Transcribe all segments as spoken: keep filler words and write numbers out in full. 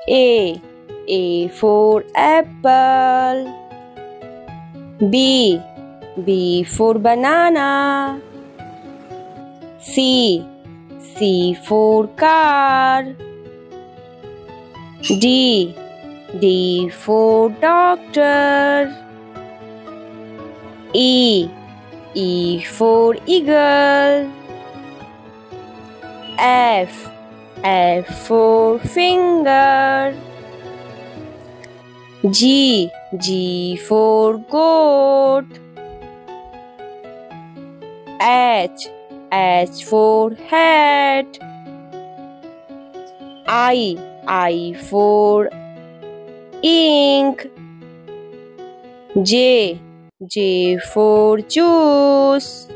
A. A for apple. B. B for banana. C. C for car. D. D for doctor. E. E for eagle. F. F for finger. G. G for goat. H. H for hat. I. I for ink. J. J for juice.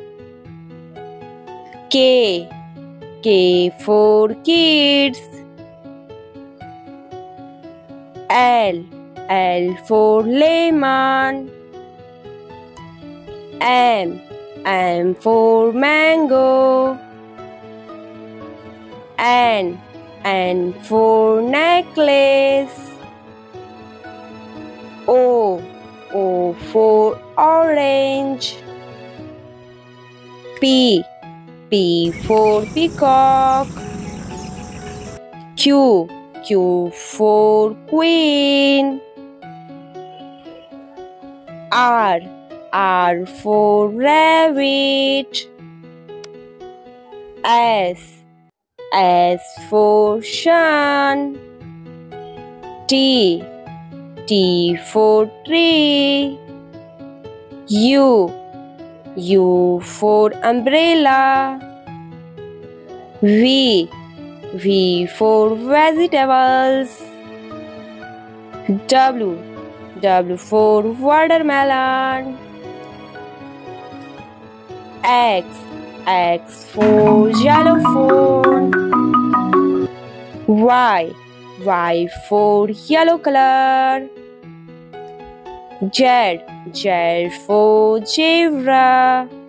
K. K for kids. L. L for lemon. M. M for mango. N. N for necklace. O. O for orange. P. P for peacock. Q. Q for queen. R. R for rabbit. S. S for sun. T. T for tree. U. U for umbrella. V. V for vegetables. W. W for watermelon. X. X for xylophone. Y. Y for yellow color. Z. Z for zebra.